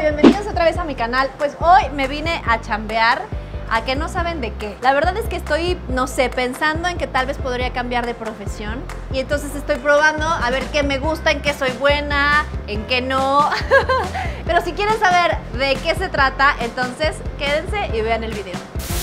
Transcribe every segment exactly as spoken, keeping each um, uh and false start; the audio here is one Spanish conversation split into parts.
bienvenidos otra vez a mi canal. Pues hoy me vine a chambear, a que no saben de qué. La verdad es que estoy, no sé, pensando en que tal vez podría cambiar de profesión. Y entonces estoy probando a ver qué me gusta, en qué soy buena, en qué no. Pero si quieren saber de qué se trata, entonces quédense y vean el video.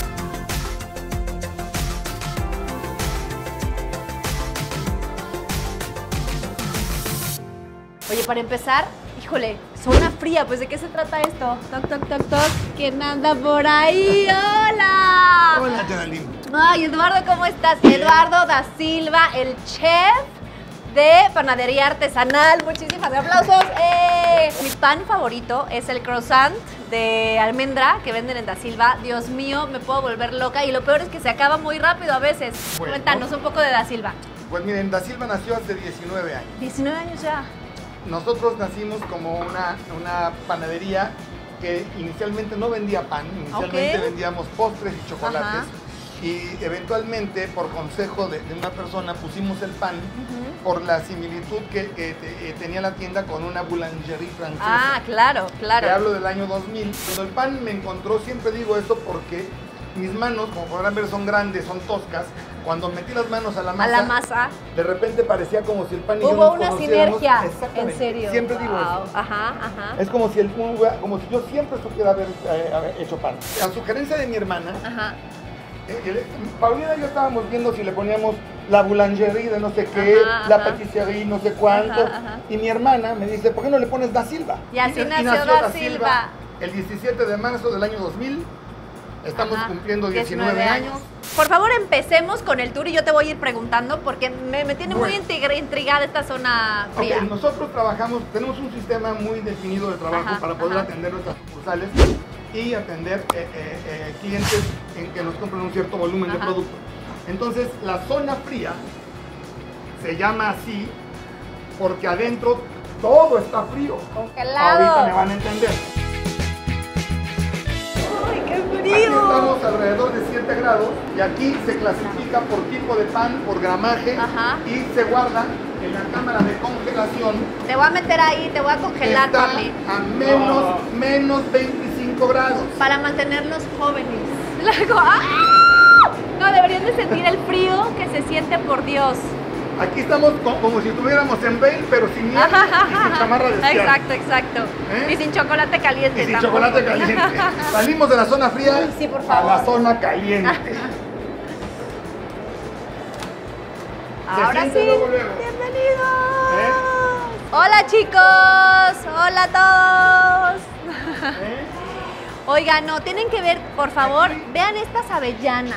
Oye, para empezar, híjole, zona fría, pues ¿de qué se trata esto? Toc, toc, toc, toc, ¿quién anda por ahí? ¡Hola! Hola, Geraldine. Ay, Eduardo, ¿cómo estás? Eduardo da Silva, el chef de Panadería Artesanal. Muchísimas aplausos. ¡Eh! Mi pan favorito es el croissant de almendra que venden en Da Silva. Dios mío, me puedo volver loca y lo peor es que se acaba muy rápido a veces. Bueno. Cuéntanos un poco de Da Silva. Pues miren, Da Silva nació hace diecinueve años. diecinueve años ya. Nosotros nacimos como una, una panadería que inicialmente no vendía pan, inicialmente Ok. vendíamos postres y chocolates. Ajá. Y eventualmente, por consejo de, de una persona, pusimos el pan Ujú. por la similitud que, que te- eh, tenía la tienda con una boulangerie francesa. Ah, claro, claro. Te hablo del año dos mil. Cuando el pan me encontró, siempre digo eso porque mis manos, como podrán ver, son grandes, son toscas. Cuando metí las manos a la masa, A la masa. de repente parecía como si el pan y yo Hubo nos una conociéramos. sinergia. Exactamente. En serio. Siempre digo Wow. eso. Ajá, ajá. Es como si, el, como si yo siempre supiera haber, eh, haber hecho pan. A sugerencia de mi hermana, Ajá. eh, eh, Paulina y yo estábamos viendo si le poníamos la boulangerie de no sé qué, Ajá, la ajá. patisserie no sé cuánto. Ajá, ajá. Y mi hermana me dice, ¿por qué no le pones Da Silva? Y así nació Da Silva. El diecisiete de marzo del año dos mil. Estamos Ajá. cumpliendo diecinueve años. Por favor, empecemos con el tour y yo te voy a ir preguntando porque me, me tiene muy Bueno. intriga- intrigada esta zona fría. Ok, nosotros trabajamos, tenemos un sistema muy definido de trabajo Ajá, para poder ajá. atender nuestras sucursales y atender eh, eh, eh, clientes en que nos compran un cierto volumen de Ajá. producto. Entonces, la zona fría se llama así porque adentro todo está frío. Congelado. Ahorita me van a entender. ¡Ay, qué Aquí frío! estamos alrededor de siete grados y aquí se clasifica por tipo de pan, por gramaje Ajá. y se guarda en la cámara de congelación. Te voy a meter ahí, te voy a congelar, Está papi. a menos, menos veinticinco grados. Para mantenerlos jóvenes. Luego, ¡ah! No, deberían de sentir el frío que se siente, por Dios. Aquí estamos co- como si estuviéramos en Bale, pero sin nieve y sin chamarra de esquiar. Exacto, exacto. ¿Eh? Y sin chocolate caliente. Y sin tampoco. chocolate caliente. Salimos de la zona fría Uy, sí, por a favor. la zona caliente. Ahora sí. siente luego, luego. Bienvenidos. ¿Eh? Hola, chicos. Hola a todos. ¿Eh? Oigan, no, tienen que ver, por favor, Aquí. vean estas avellanas.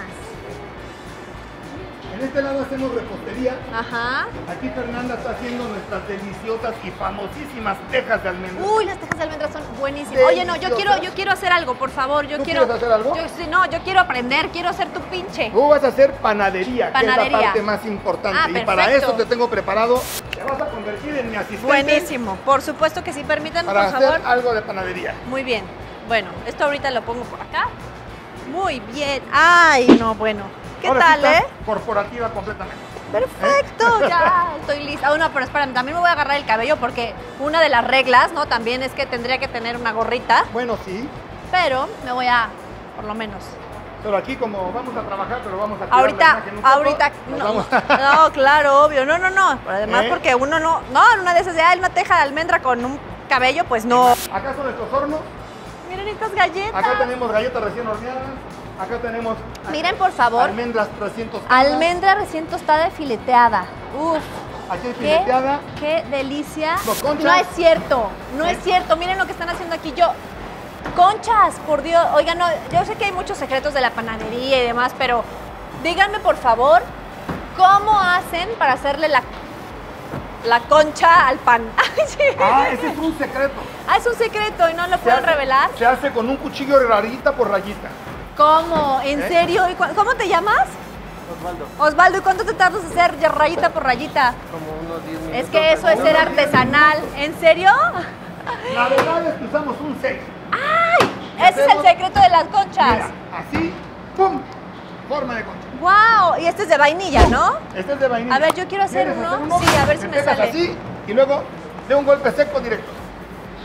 En este lado hacemos repostería. Ajá. Aquí Fernanda está haciendo nuestras deliciosas y famosísimas tejas de almendras. Uy, las tejas de almendras son buenísimas. Oye, no, yo Deliciosas. quiero, yo quiero hacer algo, por favor. Yo ¿Tú quiero. quieres hacer algo? Yo, sí, no, yo quiero aprender, quiero ser tu pinche. Tú vas a hacer panadería, que es Panadería. la parte más importante. Ah, y para perfecto. eso te tengo preparado. Te vas a convertir en mi asistente. Buenísimo, por supuesto que sí, permítanme, Para por hacer favor. algo de panadería. Muy bien. Bueno, esto ahorita lo pongo por acá. Muy bien. Ay, no, bueno. ¿Qué Ahora tal, sí está eh? corporativa completamente. Perfecto, ya estoy lista. Oh, no, pero espérame, también me voy a agarrar el cabello porque una de las reglas, ¿no? También es que tendría que tener una gorrita, Bueno, sí. pero me voy a, por lo menos. Pero aquí como vamos a trabajar, pero vamos a cuidar la Ahorita, imagen un poco, ahorita, nos no, vamos- no, claro, obvio, no, no, no. Pero además ¿Eh? porque uno no, no, en una de esas ya una teja de almendra con un cabello, pues no. Acá son nuestros hornos. Miren estas galletas. Acá tenemos galletas recién horneadas. Acá tenemos Miren, por favor, almendras trescientos. almendra recién tostada y fileteada. Uf. Aquí hay ¿Qué? fileteada. ¡Qué delicia! Los conchas. No es cierto, no ¿Eh? es cierto. Miren lo que están haciendo aquí. Yo, conchas, por Dios. Oigan, no, yo sé que hay muchos secretos de la panadería y demás, pero díganme, por favor, ¿cómo hacen para hacerle la, la concha al pan? Ah, ese es un secreto. Ah, es un secreto y no lo Se pueden hace- revelar. Se hace con un cuchillo rayita por rayita. ¿Cómo? ¿En ¿Eh? serio? ¿Y cu- ¿Cómo te llamas? Osvaldo, Osvaldo, ¿y cuánto te tardas en hacer rayita por rayita? como unos diez minutos. Es que eso es ser artesanal. ¿En serio? La verdad es que usamos un seis. ¡Ay! Ese es el secreto de las conchas. Mira, así, ¡pum! Forma de concha. ¡Wow! Y este es de vainilla, ¿no? Este es de vainilla. A ver, yo quiero hacer ¿Quieres uno? Sí, a ver si me Empiezas sale. así y luego de un golpe seco directo.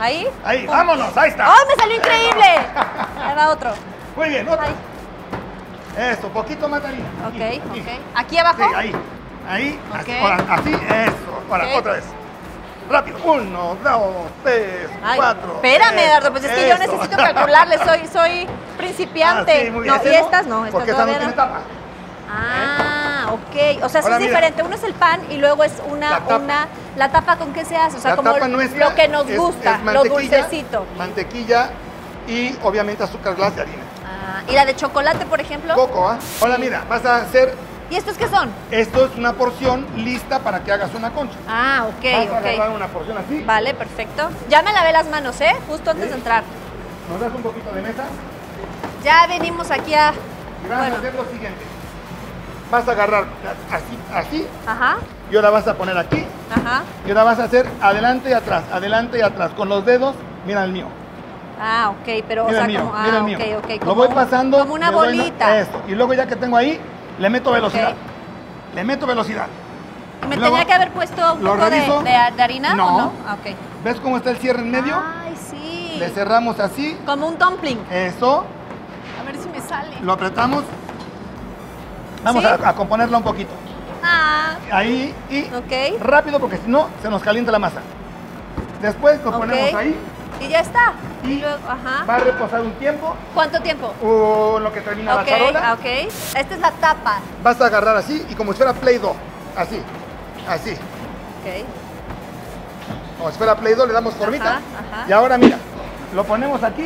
¿Ahí? Ahí, vámonos, ahí está. ¡Ay, me salió increíble! Era otro. Muy bien, otra. Ahí. Eso, poquito más harina. Ok, Aquí, ok. aquí. ¿Aquí abajo? Sí, ahí. Ahí, así, Ok. ahora, así, eso. Ahora, Ok. otra vez. Rápido. Uno, dos, tres, Ay, cuatro. espérame, eso, Dardo, pues es que yo eso. necesito calcularle, soy, soy principiante. Ah, sí, muy bien. No, Ese y estas no, estas porque esa no todavía tiene no. tapa. Ah, ok. O sea, eso Ahora es mira. diferente. Uno es el pan y luego es una, La tapa. una. ¿La tapa con qué se hace? O sea, La como tapa nuestra lo que nos es- gusta, es lo mantequilla, dulcecito. Mantequilla y obviamente azúcar glass de harina. Ah, ¿y la de chocolate, por ejemplo? Coco, ¿ah? Ahora mira, vas a hacer, ¿Y estos qué son? esto es una porción lista para que hagas una concha. Ah, ok, Vas a agarrar ok. una porción así. Vale, perfecto. Ya me lavé las manos, ¿eh? Justo antes Sí. de entrar. Nos das un poquito de mesa Ya venimos aquí a. y vas Bueno. a hacer lo siguiente. Vas a agarrar así, así, Ajá, y ahora vas a poner aquí, ajá. y ahora vas a hacer adelante y atrás, adelante y atrás, con los dedos, mira el mío. Ah, ok, pero Mira o sea, el mío, como. mira Ah, el mío. ok, ok. Lo Como voy un- pasando. Como una le doy bolita. Eso. Y luego ya que tengo ahí, le meto velocidad. Ok. Le meto velocidad. ¿Y me Y luego tenía que haber puesto un lo poco de, reviso. de- de harina No. o no? Ah, ok. ¿Ves cómo está el cierre en medio? Ay, sí. Le cerramos así. Como un dumpling. Eso. A ver si me sale. Lo apretamos. Vamos ¿Sí? a, a componerlo un poquito. Ah, Ahí y ok. rápido porque si no se nos calienta la masa. Después lo Ok. ponemos ahí. Y ya está. Y luego, ajá. va a reposar un tiempo. ¿Cuánto tiempo? O lo que termina Ok, la charola. ok. Esta es la tapa. Vas a agarrar así y como si fuera Play-Doh. Así. Así. Ok. Como si fuera Play-Doh le damos formita. Ajá, ajá. Y ahora mira, lo ponemos aquí.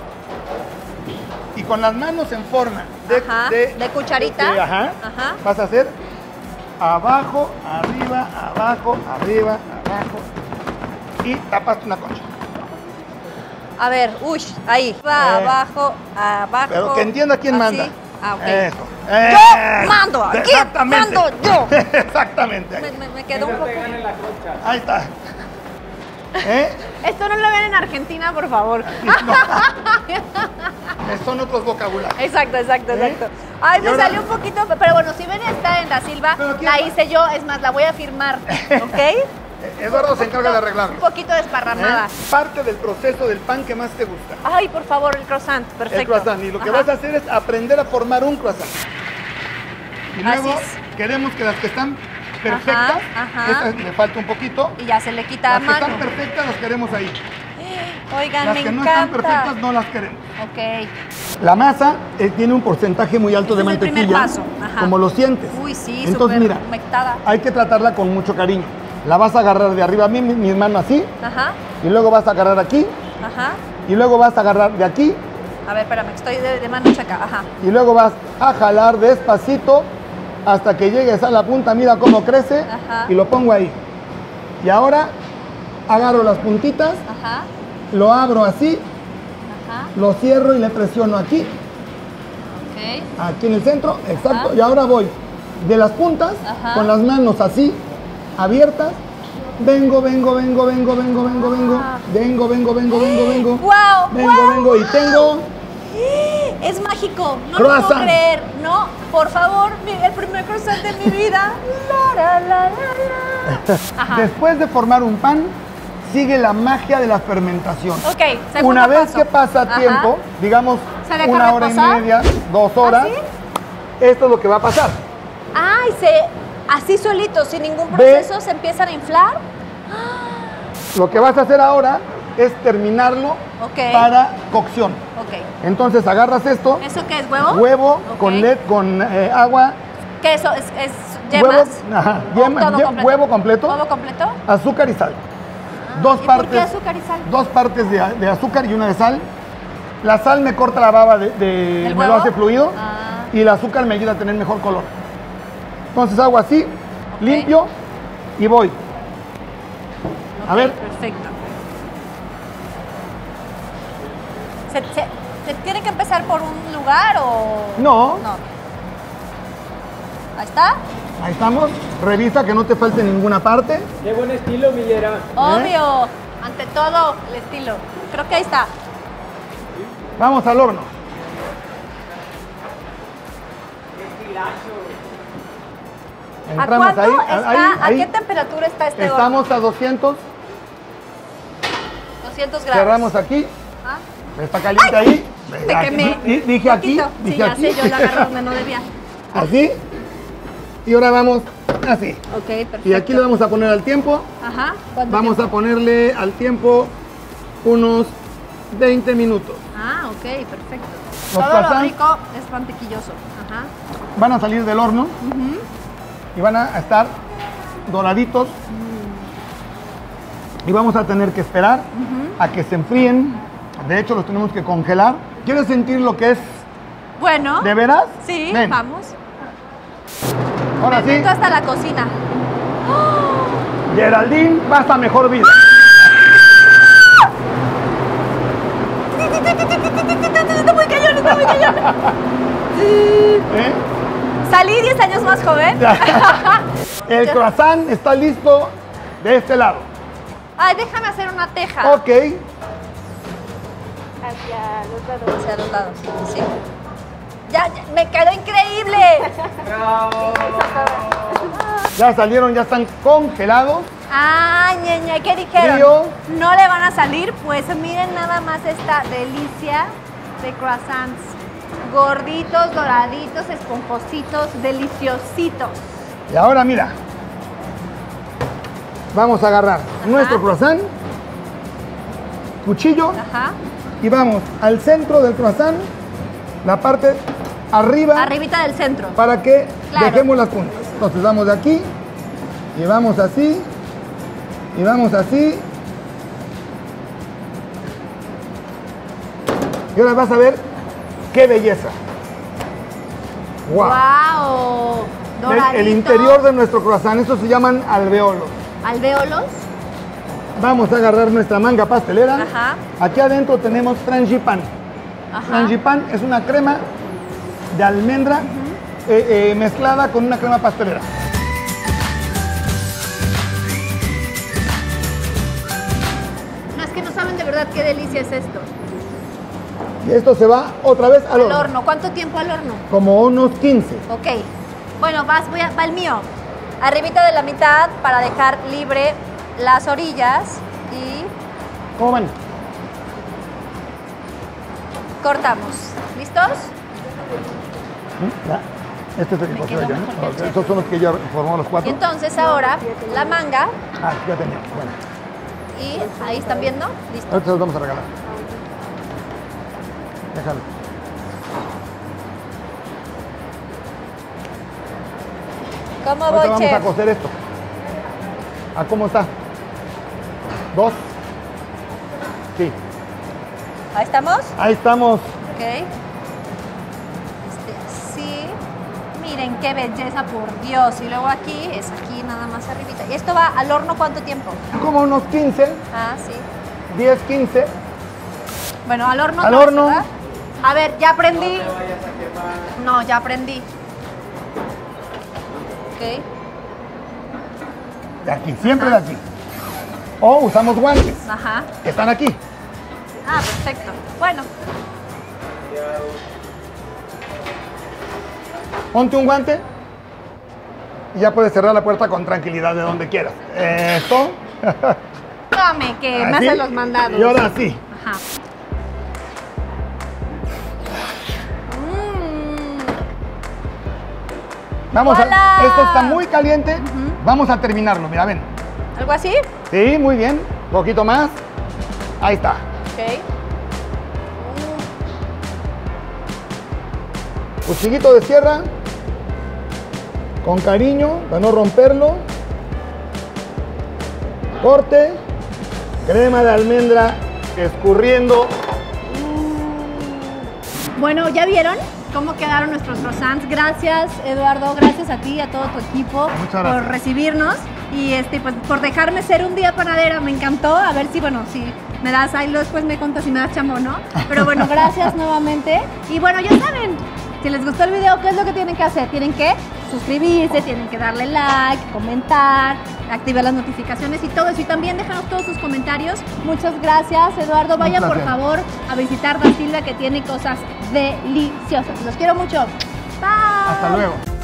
Y con las manos en forma de, Ajá, de cucharita. de- ajá, Ajá. Vas a hacer abajo, arriba, abajo, arriba, abajo. Y tapas una concha. A ver, uy, ahí. Va Eh. abajo, abajo. Pero que entienda quién así. manda. Ah, ok. Eso. Yo mando, aquí Exactamente. mando yo. Exactamente. Me, me- me quedó un No poco. te gane la concha. Ahí está. ¿Eh? Esto no lo ven en Argentina, por favor. Son otros vocabularios. Exacto, exacto, ¿Eh? exacto. Ay, Y me ahora- salió un poquito, pero bueno, si ven esta en Da Silva, Pero ¿quién la va? hice yo, es más, la voy a firmar, ¿ok? Eduardo se encarga de Un arreglarlo. poquito desparramada. ¿Eh? Parte del proceso del pan que más te gusta. Ay, por favor, el croissant, perfecto. El croissant. Y lo que Ajá. vas a hacer es aprender a formar un croissant. Y luego Así es. queremos que las que están perfectas, ajá. estas le falta un poquito. Y ya se le quita Las a que mano. están perfectas las queremos ahí. Oigan, Las me que no están encanta. perfectas no las queremos. Ok. La masa eh, tiene un porcentaje muy alto de Este es el primer mantequilla, paso, ajá. como lo sientes. Uy, sí, Entonces súper mira, humectada. hay que tratarla con mucho cariño. La vas a agarrar de arriba, mi, mi- mis manos así, Ajá, y luego vas a agarrar aquí, ajá. y luego vas a agarrar de aquí, A ver, espérame, que estoy de, de mano chaca. Ajá. y luego vas a jalar despacito hasta que llegues a la punta. Mira cómo crece, Ajá. y lo pongo ahí. Y ahora agarro las puntitas, Ajá, lo abro así, ajá. lo cierro y le presiono aquí, Ok. aquí en el centro, exacto. Ajá. Y ahora voy de las puntas, Ajá. con las manos así, abiertas. Vengo, vengo, vengo, vengo, vengo, vengo, vengo. Ah. Vengo, vengo, vengo, vengo, vengo. ¡Guau! Vengo, guau, vengo y guau! tengo. Es mágico, no lo puedo Croissant. creer. No, por favor, mi- el primer croissant de mi vida. La, la, la, la, la. Ajá. Después de formar un pan, sigue la magia de la fermentación. Ok, segundo Una vez paso. que pasa Ajá. tiempo, digamos ¿Se deja una hora reposar? y media, dos horas, ¿Ah, esto es lo que va a pasar. Ay, se, así solito, sin ningún Ve. proceso, se empiezan a inflar. Lo que vas a hacer ahora es terminarlo Ok. para cocción. Ok. Entonces agarras esto, ¿Eso qué es, huevo? huevo Ok. con led, con eh, agua, ¿Qué eso? ¿Es, es yemas? huevo, ajá, ¿O yema- todo ye- completo? huevo completo, ¿Huevo completo? azúcar y sal. dos ¿Y partes, por qué azúcar y sal? dos partes de, de azúcar y una de sal. La sal me corta la baba, de, de- ¿Del me lo huevo? hace fluido, Ah. y el azúcar me ayuda a tener mejor color. Entonces hago así, limpio y voy. A Ok, ver. Perfecto. ¿Se, se, se tiene que empezar por un lugar o...? No, No. Ahí está. ahí estamos. Revisa que no te falte ninguna parte. Qué buen estilo, Millera. Obvio. Ante todo, el estilo. Creo que ahí está. Vamos al horno. ¿A Entramos cuánto ahí, está? ahí, ahí. ¿A qué temperatura está este horno? Estamos a doscientos doscientos grados. Cerramos aquí. Ah, Está caliente ahí. te quemé. Di- Dije aquí. Poquito. Dije Sí, ya aquí. sé, yo la agarré donde no debía. Así. Y ahora vamos así. Ok, perfecto. Y aquí le vamos a poner al tiempo. Ajá. ¿Cuánto Vamos tiempo? a ponerle al tiempo unos veinte minutos. Ah, ok, perfecto. Los Todo lo croissants rico es mantequilloso. Ajá. van a salir del horno Ujú. y van a estar doraditos. Y vamos a tener que esperar a que se enfríen. De hecho, los tenemos que congelar. ¿Quieres sentir lo que es Bueno. de veras? Sí, Ven. vamos. Ahora Me sí, meto hasta la cocina. Geraldine vas a mejor vida. Está muy cañón, está muy cañón. ¿Eh? Salí diez años más joven. El croissant está listo de este lado. Ay, déjame hacer una teja. Ok. Hacia los lados. Hacia los lados, sí. Ya, ya, me quedó increíble. Ya salieron, ya están congelados. Ay, ñeñe, ¿qué dijeron? Frío. No le van a salir, pues miren nada más esta delicia de croissants. Gorditos, doraditos, esponjositos, deliciositos. Y ahora mira. Vamos a agarrar nuestro croissant, cuchillo, Ajá. y vamos al centro del croissant, la parte arriba, Arribita del centro. para que Claro. dejemos las puntas. Entonces vamos de aquí, y vamos así, y vamos así. Y ahora vas a ver qué belleza. ¡Wow! ¡Wow! El, Doradito. el interior de nuestro croissant, estos se llaman alveolos. Alvéolos. Vamos a agarrar nuestra manga pastelera. Ajá. Aquí adentro tenemos frangipane. Ajá. Frangipane es una crema de almendra eh, eh, mezclada con una crema pastelera. No, es que no saben de verdad qué delicia es esto. Y esto se va otra vez al Al horno. horno. ¿Cuánto tiempo al horno? Como unos quince. Ok. Bueno, vas, voy a, va el mío. Arribita de la mitad para dejar libre las orillas y ¿Cómo van? cortamos. ¿Listos? ¿Mm? ¿Ya? Este es el que Me coció quedó yo, ¿no? mejor que el Ok, chef. estos son los que ya formamos los Y cuatro. entonces ahora la manga Ah, ya tenía. Bueno, y ahí están viendo. Listo. ahorita se los vamos a regalar. Déjalo. ¿Cómo Ahorita voy, vamos a chef? cocer esto. ¿A cómo está? ¿Dos? Sí. Ahí estamos. Ahí estamos. Ok. Este, sí. Miren qué belleza, por Dios. Y luego aquí es aquí nada más arribita. ¿Y esto va al horno cuánto tiempo? Como unos quince, Ah, sí. diez, quince. Bueno, al horno. Al otra vez, horno. ¿verdad? A ver, ya aprendí. No, ya aprendí. Ok. De aquí, siempre de aquí. O usamos guantes, Ajá. que están aquí. Ah, perfecto. Bueno, Ponte un guante y ya puedes cerrar la puerta con tranquilidad de donde quieras. Esto. dame que me Así. hacen los mandados. Y ahora sí. Ajá. Mm. Vamos ¡Hola! a. Esto está muy caliente. Vamos a terminarlo. Mira, ven. ¿Algo así? Sí, muy bien. Un poquito más. Ahí está. Ok. Cuchillito de sierra. Con cariño, para no romperlo. Corte. Crema de almendra escurriendo. Bueno, ¿ya vieron cómo quedaron nuestros croissants? Gracias, Eduardo, gracias a ti y a todo tu equipo Muchas gracias. por recibirnos y este, pues, por dejarme ser un día panadera. Me encantó. A ver si, bueno, si me das, ahí después me contas si me das chamba o no. Pero bueno, gracias nuevamente. Y bueno, ya saben, si les gustó el video, ¿qué es lo que tienen que hacer? Tienen que suscribirse, tienen que darle like, comentar, activar las notificaciones y todo eso. Y también déjanos todos sus comentarios. Muchas gracias, Eduardo. Vayan por placer. favor a visitar Da Silva, que tiene cosas deliciosas. Los quiero mucho. Bye. Hasta luego.